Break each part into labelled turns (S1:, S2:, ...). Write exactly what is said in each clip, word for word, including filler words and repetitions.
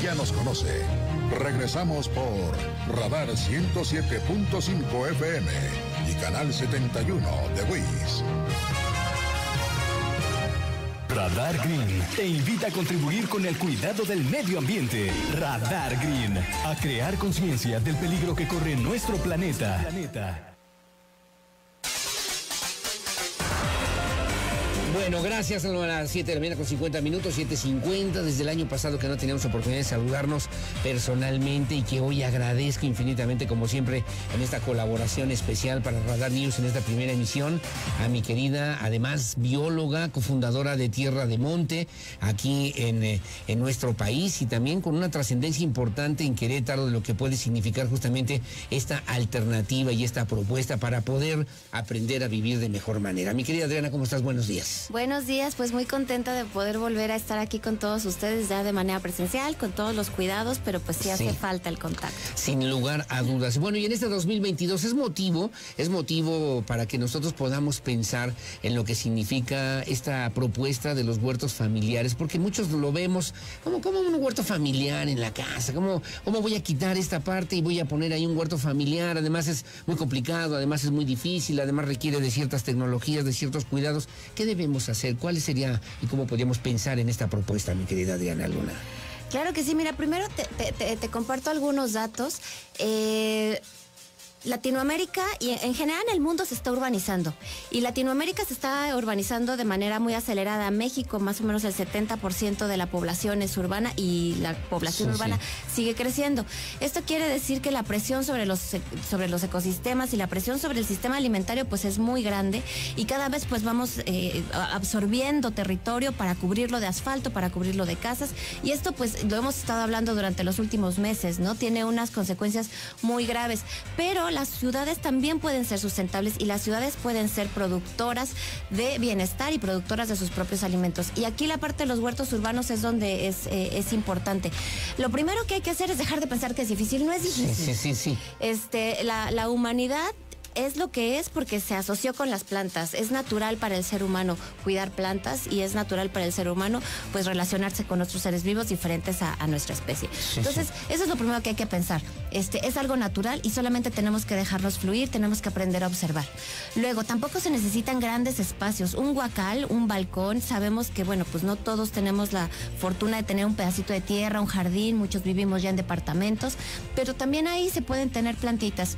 S1: ya nos conoce. Regresamos por Radar ciento siete punto cinco F M y Canal setenta y uno de Wiz.
S2: Radar Green te invita a contribuir con el cuidado del medio ambiente. Radar Green, a crear conciencia del peligro que corre nuestro planeta. planeta.
S3: Bueno, gracias. A las siete de la mañana con cincuenta minutos, siete cincuenta. Desde el año pasado que no teníamos oportunidad de saludarnos personalmente y que hoy agradezco infinitamente, como siempre, en esta colaboración especial para Radar News en esta primera emisión, a mi querida, además, bióloga, cofundadora de Tierra de Monte, aquí en, eh, en nuestro país y también con una trascendencia importante en Querétaro de lo que puede significar justamente esta alternativa y esta propuesta para poder aprender a vivir de mejor manera. Mi querida Adriana, ¿cómo estás? Buenos días.
S4: Buenos días, pues muy contenta de poder volver a estar aquí con todos ustedes ya de manera presencial, con todos los cuidados, pero pues sí hace sí. falta el contacto.
S3: Sin lugar a dudas. Bueno, y en este dos mil veintidós es motivo, es motivo para que nosotros podamos pensar en lo que significa esta propuesta de los huertos familiares, porque muchos lo vemos como, como un huerto familiar en la casa, como, ¿cómo voy a quitar esta parte y voy a poner ahí un huerto familiar? Además es muy complicado, además es muy difícil, además requiere de ciertas tecnologías, de ciertos cuidados. ¿Qué debemos hacer? ¿Cuál sería y cómo podríamos pensar en esta propuesta, mi querida Adriana Luna?
S4: Claro que sí, mira, primero te, te, te, te comparto algunos datos. Eh... Latinoamérica y en general el mundo se está urbanizando y Latinoamérica se está urbanizando de manera muy acelerada. México, más o menos el setenta por ciento de la población es urbana y la población sí, urbana sí. sigue creciendo. Esto quiere decir que la presión sobre los sobre los ecosistemas y la presión sobre el sistema alimentario pues es muy grande y cada vez pues vamos eh, absorbiendo territorio para cubrirlo de asfalto, para cubrirlo de casas, y esto pues lo hemos estado hablando durante los últimos meses, ¿no? Tiene unas consecuencias muy graves, pero las ciudades también pueden ser sustentables y las ciudades pueden ser productoras de bienestar y productoras de sus propios alimentos. Y aquí la parte de los huertos urbanos es donde es, eh, es importante. Lo primero que hay que hacer es dejar de pensar que es difícil. No es difícil.
S3: Sí, sí, sí, sí.
S4: Este, la, la humanidad es lo que es porque se asoció con las plantas. Es natural para el ser humano cuidar plantas y es natural para el ser humano pues relacionarse con otros seres vivos diferentes a, a nuestra especie. Sí, Entonces, sí. eso es lo primero que hay que pensar. Este, es algo natural y solamente tenemos que dejarlos fluir, tenemos que aprender a observar. Luego, tampoco se necesitan grandes espacios. Un huacal, un balcón, sabemos que, bueno, pues no todos tenemos la fortuna de tener un pedacito de tierra, un jardín, muchos vivimos ya en departamentos, pero también ahí se pueden tener plantitas.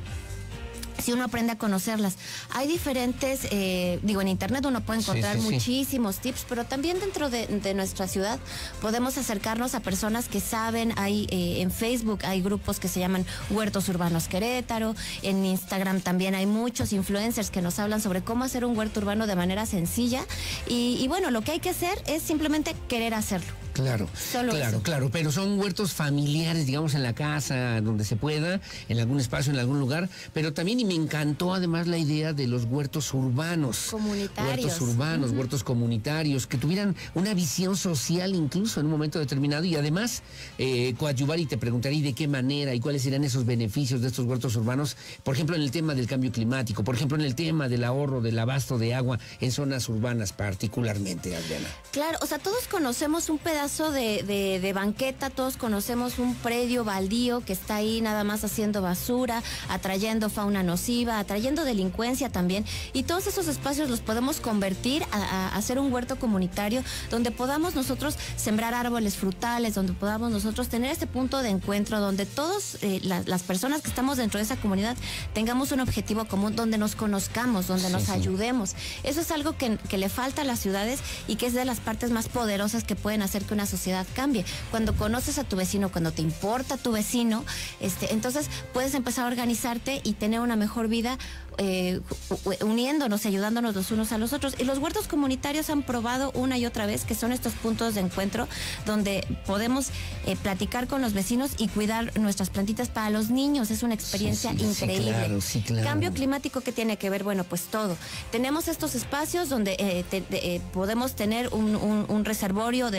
S4: Si uno aprende a conocerlas. Hay diferentes, eh, digo, en internet uno puede encontrar sí, sí, muchísimos sí. tips, pero también dentro de, de nuestra ciudad podemos acercarnos a personas que saben. Hay eh, en Facebook hay grupos que se llaman Huertos Urbanos Querétaro, en Instagram también hay muchos influencers que nos hablan sobre cómo hacer un huerto urbano de manera sencilla y, y bueno, lo que hay que hacer es simplemente querer hacerlo.
S3: Claro, Solo claro, eso. claro, pero son huertos familiares, digamos, en la casa, donde se pueda, en algún espacio, en algún lugar, pero también, y me encantó además la idea de los huertos urbanos.
S4: Comunitarios.
S3: Huertos urbanos, uh-huh. huertos comunitarios, que tuvieran una visión social incluso en un momento determinado y además eh, coadyuvar, y te preguntaré de qué manera y cuáles serán esos beneficios de estos huertos urbanos, por ejemplo, en el tema del cambio climático, por ejemplo, en el tema del ahorro, del abasto de agua en zonas urbanas particularmente, Adriana.
S4: Claro, o sea, todos conocemos un pedazo De, de, de banqueta, todos conocemos un predio baldío que está ahí nada más haciendo basura, atrayendo fauna nociva, atrayendo delincuencia también, y todos esos espacios los podemos convertir a, a, a hacer un huerto comunitario donde podamos nosotros sembrar árboles frutales, donde podamos nosotros tener este punto de encuentro, donde todos eh, la, las personas que estamos dentro de esa comunidad tengamos un objetivo común, donde nos conozcamos, donde sí, nos sí. ayudemos. Eso es algo que, que le falta a las ciudades y que es de las partes más poderosas que pueden hacer que una sociedad cambie. Cuando conoces a tu vecino, cuando te importa tu vecino, este, entonces puedes empezar a organizarte y tener una mejor vida eh, uniéndonos, ayudándonos los unos a los otros. Y los huertos comunitarios han probado una y otra vez que son estos puntos de encuentro donde podemos eh, platicar con los vecinos y cuidar nuestras plantitas para los niños. Es una experiencia sí, sí, increíble.
S3: Sí, claro, sí, claro.
S4: Cambio climático, ¿qué tiene que ver? Bueno, pues todo. Tenemos estos espacios donde eh, te, te, eh, podemos tener un, un, un reservorio de vegetación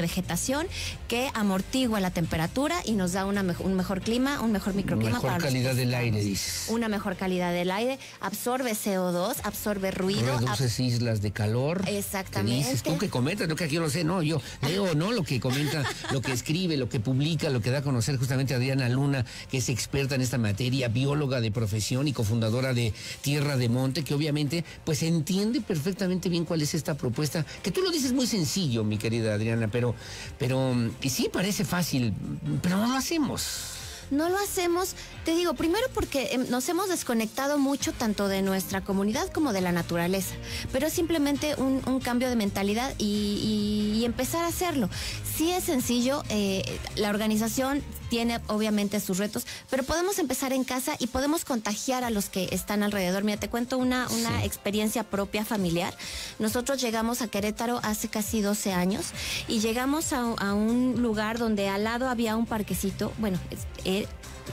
S4: ventilación que amortigua la temperatura y nos da una me- un mejor clima, un mejor microclima.
S3: Mejor
S4: para
S3: calidad
S4: los
S3: del aire, dices.
S4: Una mejor calidad del aire, absorbe C O dos, absorbe ruido.
S3: Reduces
S4: ab-
S3: islas de calor.
S4: Exactamente.
S3: ¿Qué dices? Tú que comentas, lo que aquí yo lo sé, no, yo leo, ¿no? Lo que comenta, lo que escribe, lo que publica, lo que da a conocer justamente Adriana Luna, que es experta en esta materia, bióloga de profesión y cofundadora de Tierra de Monte, que obviamente pues entiende perfectamente bien cuál es esta propuesta, que tú lo dices muy sencillo, mi querida Adriana, pero, pero, y sí parece fácil, pero no lo hacemos.
S4: No lo hacemos, te digo, primero porque eh, nos hemos desconectado mucho tanto de nuestra comunidad como de la naturaleza, pero es simplemente un, un cambio de mentalidad y, y- y empezar a hacerlo. Sí es sencillo, eh, la organización tiene obviamente sus retos, pero podemos empezar en casa y podemos contagiar a los que están alrededor. Mira, te cuento una, una
S3: Sí.
S4: experiencia propia familiar. Nosotros llegamos a Querétaro hace casi doce años y llegamos a, a un lugar donde al lado había un parquecito, bueno, es- eh,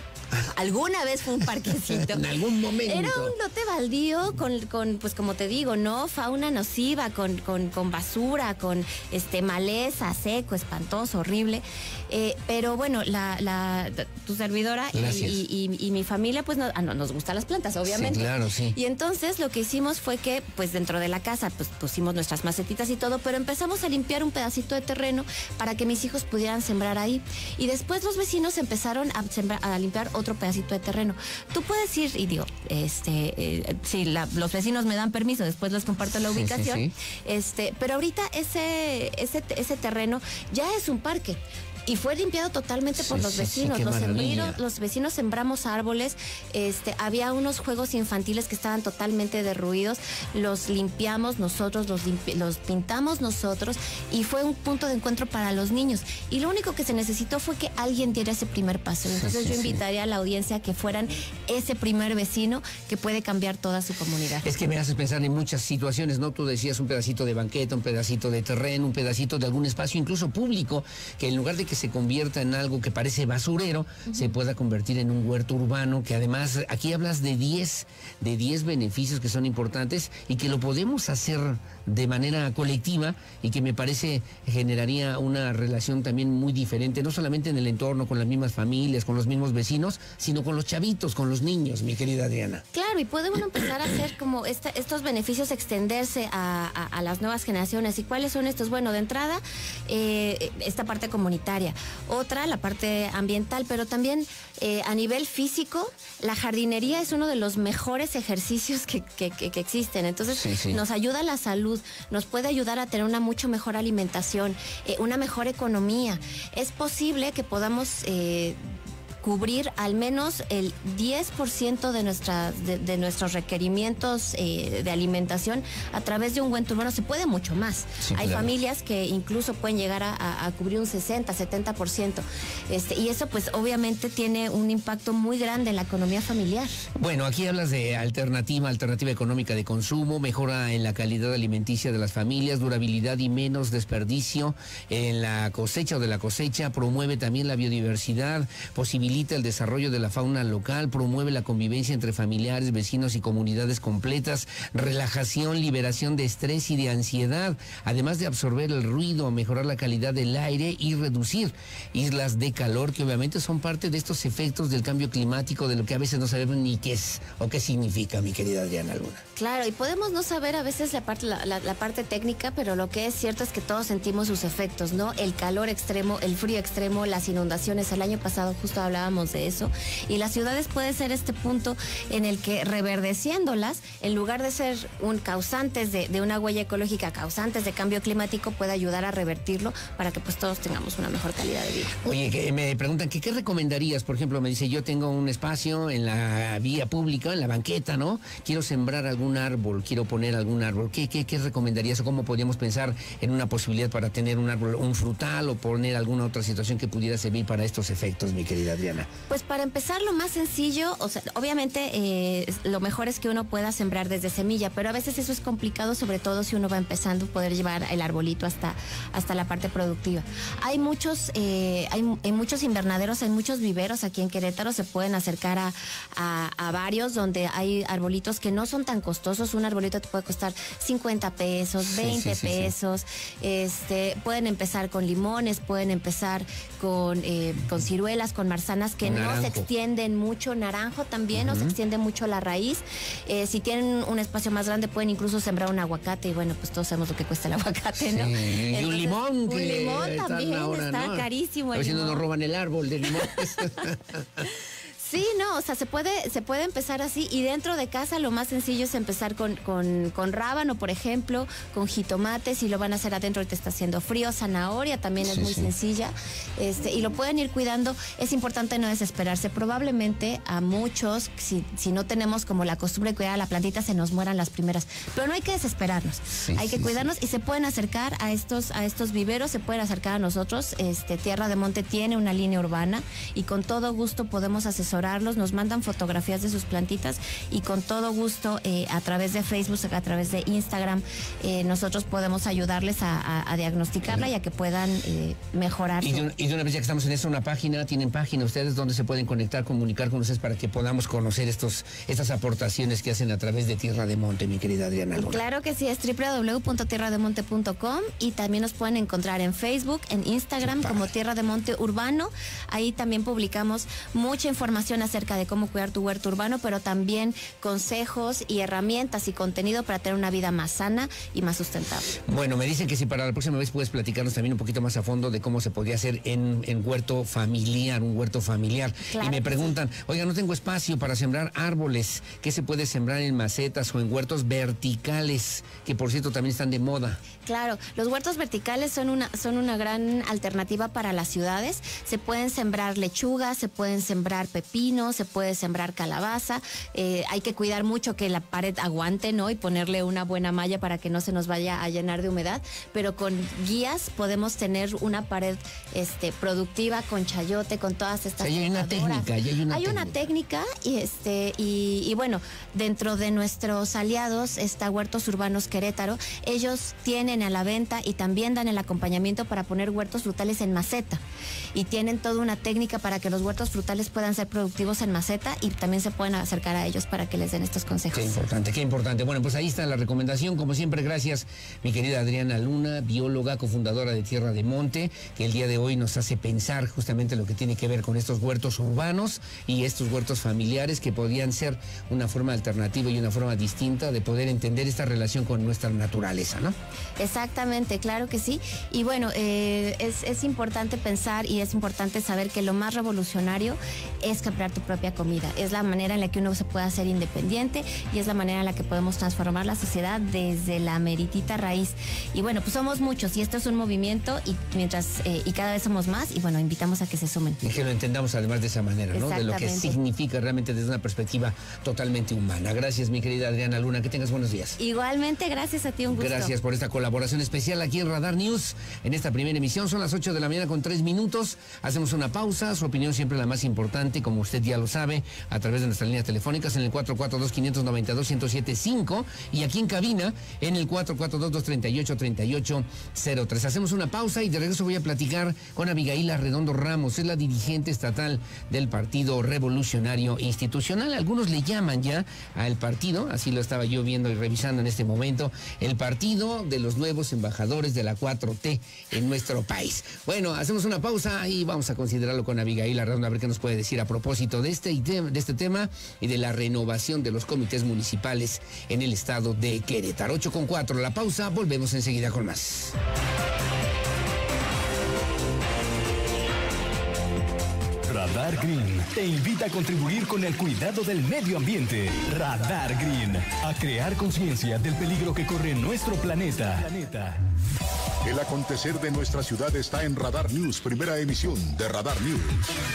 S4: alguna vez fue un parquecito.
S3: En algún momento.
S4: Era un lote baldío con, con, pues como te digo, ¿no? Fauna nociva, con, con, con basura, con este maleza, seco, espantoso, horrible. Eh, pero bueno, la, la, tu servidora y,
S3: Gracias.
S4: y, y- y mi familia, pues no, ah, no, nos gustan las plantas, obviamente.
S3: Sí, claro, sí.
S4: Y entonces lo que hicimos fue que, pues dentro de la casa, pues pusimos nuestras macetitas y todo, pero empezamos a limpiar un pedacito de terreno para que mis hijos pudieran sembrar ahí. Y después los vecinos empezaron a, sembrar, a limpiar otro pedacito de terreno. Tú puedes ir, y digo, este, eh, si la- los vecinos me dan permiso, después les comparto la
S3: Sí, sí,
S4: ubicación.
S3: sí.
S4: Este, pero ahorita ese, ese, ese terreno ya es un parque. Y fue limpiado totalmente por
S3: Sí,
S4: los
S3: sí, sí,
S4: vecinos.
S3: qué
S4: los,
S3: maravilla.
S4: sembrino- los vecinos sembramos árboles, este, había unos juegos infantiles que estaban totalmente derruidos, los limpiamos nosotros, los, limpi- los pintamos nosotros y fue un punto de encuentro para los niños. Y lo único que se necesitó fue que alguien diera ese primer paso. Entonces
S3: sí,
S4: yo
S3: sí.
S4: invitaría a la audiencia a que fueran ese primer vecino que puede cambiar toda su comunidad.
S3: Es que me haces pensar en muchas situaciones, ¿no? Tú decías un pedacito de banqueta, un pedacito de terreno, un pedacito de algún espacio, incluso público, que en lugar de que se convierta en algo que parece basurero, uh-huh. se pueda convertir en un huerto urbano, que además aquí hablas de diez, de diez beneficios que son importantes y que lo podemos hacer de manera colectiva y que me parece generaría una relación también muy diferente, no solamente en el entorno, con las mismas familias, con los mismos vecinos, sino con los chavitos, con los niños, mi querida Adriana.
S4: Claro, y puede uno empezar a hacer como esta, estos beneficios, extenderse a, a, a las nuevas generaciones. ¿Y cuáles son estos? Bueno, de entrada, eh, esta parte comunitaria. Otra, la parte ambiental, pero también eh, a nivel físico, la jardinería es uno de los mejores ejercicios que, que, que, que existen. Entonces,
S3: sí, sí.
S4: nos ayuda a la salud, nos puede ayudar a tener una mucho mejor alimentación, eh, una mejor economía. Es posible que podamos eh, cubrir al menos el diez por ciento de, nuestra, de, de nuestros requerimientos eh, de alimentación a través de un huerto urbano. Se puede mucho más.
S3: Sí,
S4: Hay
S3: claro.
S4: familias que incluso pueden llegar a, a, a cubrir un sesenta, setenta por ciento. Este, y eso pues obviamente tiene un impacto muy grande en la economía familiar.
S3: Bueno, aquí hablas de alternativa, alternativa económica de consumo, mejora en la calidad alimenticia de las familias, durabilidad y menos desperdicio en la cosecha o de la cosecha, promueve también la biodiversidad, posibilidad Facilita el desarrollo de la fauna local, promueve la convivencia entre familiares, vecinos y comunidades completas, relajación, liberación de estrés y de ansiedad, además de absorber el ruido, mejorar la calidad del aire y reducir islas de calor, que obviamente son parte de estos efectos del cambio climático, de lo que a veces no sabemos ni qué es o qué significa, mi querida Adriana Luna.
S4: Claro, y podemos no saber a veces la parte, la, la, la parte técnica, pero lo que es cierto es que todos sentimos sus efectos, ¿no? El calor extremo, el frío extremo, las inundaciones. El año pasado justo hablábamos de eso. Y las ciudades puede ser este punto en el que reverdeciéndolas, en lugar de ser un causantes de, de una huella ecológica, causantes de cambio climático, puede ayudar a revertirlo para que pues todos tengamos una mejor calidad de vida.
S3: Oye, que me preguntan que qué recomendarías, por ejemplo, me dice, yo tengo un espacio en la vía pública, en la banqueta, ¿no? Quiero sembrar algún árbol, quiero poner algún árbol. ¿Qué, qué, qué recomendarías o cómo podríamos pensar en una posibilidad para tener un árbol, un frutal o poner alguna otra situación que pudiera servir para estos efectos, mi querida Adriana? Adriana?
S4: Pues para empezar, lo más sencillo, o sea, obviamente eh, lo mejor es que uno pueda sembrar desde semilla, pero a veces eso es complicado, sobre todo si uno va empezando, poder llevar el arbolito hasta, hasta la parte productiva. Hay muchos, eh, hay, hay muchos invernaderos, hay muchos viveros aquí en Querétaro, se pueden acercar a, a, a varios donde hay arbolitos que no son tan costosos. Un arbolito te puede costar cincuenta pesos, veinte sí, sí, pesos. Sí, sí. Este, pueden empezar con limones, pueden empezar con, eh, con ciruelas, con manzanas que naranjo. No se extienden mucho, naranjo también, uh-huh. no se extiende mucho la raíz. Eh, si tienen un espacio más grande, pueden incluso sembrar un aguacate, y bueno, pues todos sabemos lo que cuesta el aguacate, ¿no?
S3: Sí. Entonces, y un limón.
S4: Un
S3: que
S4: limón también,
S3: ahora,
S4: está
S3: ¿no?
S4: carísimo.
S3: A ver si no nos roban el árbol de limón.
S4: Sí, no, o sea, se puede, se puede empezar así, y dentro de casa lo más sencillo es empezar con, con, con rábano, por ejemplo, con jitomate. Si lo van a hacer adentro, ahorita está haciendo frío, zanahoria también es sí, muy sí. sencilla, este, y lo pueden ir cuidando. Es importante no desesperarse. Probablemente a muchos, si, si no tenemos como la costumbre de cuidar a la plantita, se nos mueran las primeras, pero no hay que desesperarnos, sí, hay que sí, cuidarnos sí. y se pueden acercar a estos, a estos viveros, se pueden acercar a nosotros. Este, Tierra de Monte tiene una línea urbana y con todo gusto podemos asesorar. Nos mandan fotografías de sus plantitas y con todo gusto eh, a través de Facebook, a través de Instagram, eh, nosotros podemos ayudarles a, a, a diagnosticarla y a que puedan eh, mejorar.
S3: Y de, y de una vez ya que estamos en esto, una página, tienen página ustedes donde se pueden conectar, comunicar con ustedes para que podamos conocer estos, estas aportaciones que hacen a través de Tierra de Monte, mi querida Adriana Luna.
S4: Claro que sí, es doble u doble u doble u punto tierra de monte punto com, y también nos pueden encontrar en Facebook, en Instagram como Tierra de Monte Urbano. Ahí también publicamos mucha información acerca de cómo cuidar tu huerto urbano, pero también consejos y herramientas y contenido para tener una vida más sana y más sustentable.
S3: Bueno, me dicen que si para la próxima vez puedes platicarnos también un poquito más a fondo de cómo se podría hacer en, en huerto familiar, un huerto familiar. Claro, y me preguntan, sí. oiga, no tengo espacio para sembrar árboles, ¿qué se puede sembrar en macetas o en huertos verticales, que por cierto también están de moda?
S4: Claro, los huertos verticales son una, son una gran alternativa para las ciudades. Se pueden sembrar lechugas, se pueden sembrar pepinos, se puede sembrar calabaza. Eh, hay que cuidar mucho que la pared aguante, ¿no? Y ponerle una buena malla para que no se nos vaya a llenar de humedad. Pero con guías podemos tener una pared este, productiva, con chayote, con todas estas
S3: cosas. Hay una técnica, hay una
S4: Hay una técnica, y, este, y, y bueno, dentro de nuestros aliados está Huertos Urbanos Querétaro. Ellos tienen a la venta y también dan el acompañamiento para poner huertos frutales en maceta, y tienen toda una técnica para que los huertos frutales puedan ser productivos en maceta, y también se pueden acercar a ellos para que les den estos consejos.
S3: Qué importante, qué importante. Bueno, pues ahí está la recomendación. Como siempre, gracias, mi querida Adriana Luna, bióloga, cofundadora de Tierra de Monte, que el día de hoy nos hace pensar justamente lo que tiene que ver con estos huertos urbanos y estos huertos familiares, que podrían ser una forma alternativa y una forma distinta de poder entender esta relación con nuestra naturaleza, ¿no?
S4: Exactamente, claro que sí. Y bueno, eh, es, es importante pensar y es importante saber que lo más revolucionario es comprar tu propia comida. Es la manera en la que uno se puede hacer independiente, y es la manera en la que podemos transformar la sociedad desde la meritita raíz. Y bueno, pues somos muchos y esto es un movimiento, y mientras eh, y cada vez somos más, y bueno, invitamos a que se sumen.
S3: Y que lo entendamos además de esa manera, ¿no? De lo que significa realmente desde una perspectiva totalmente humana. Gracias, mi querida Adriana Luna, que tengas buenos días.
S4: Igualmente, gracias a ti, un gusto.
S3: Gracias por esta colaboración especial aquí en Radar News, en esta primera emisión. Son las ocho de la mañana con tres minutos. Hacemos una pausa, su opinión siempre la más importante, como usted ya lo sabe, a través de nuestras líneas telefónicas en el cuatro cuatro dos, cinco nueve dos, uno cero siete cinco y aquí en cabina en el cuatro cuatro dos, dos tres ocho, tres ocho cero tres. Hacemos una pausa y de regreso voy a platicar con Abigail Arredondo Ramos. Es la dirigente estatal del Partido Revolucionario Institucional. Algunos le llaman ya al partido, así lo estaba yo viendo y revisando en este momento, el partido de los nuevos embajadores de la cuatro T en nuestro país. Bueno, hacemos una pausa y vamos a considerarlo con Abigail Arredondo, a ver qué nos puede decir a propósito de este, de este tema y de la renovación de los comités municipales en el estado de Querétaro. ocho con cuatro, la pausa, volvemos enseguida con más.
S2: Radar Green te invita a contribuir con el cuidado del medio ambiente. Radar Green, a crear conciencia del peligro que corre nuestro planeta.
S1: El acontecer de nuestra ciudad está en Radar News, primera emisión de Radar News.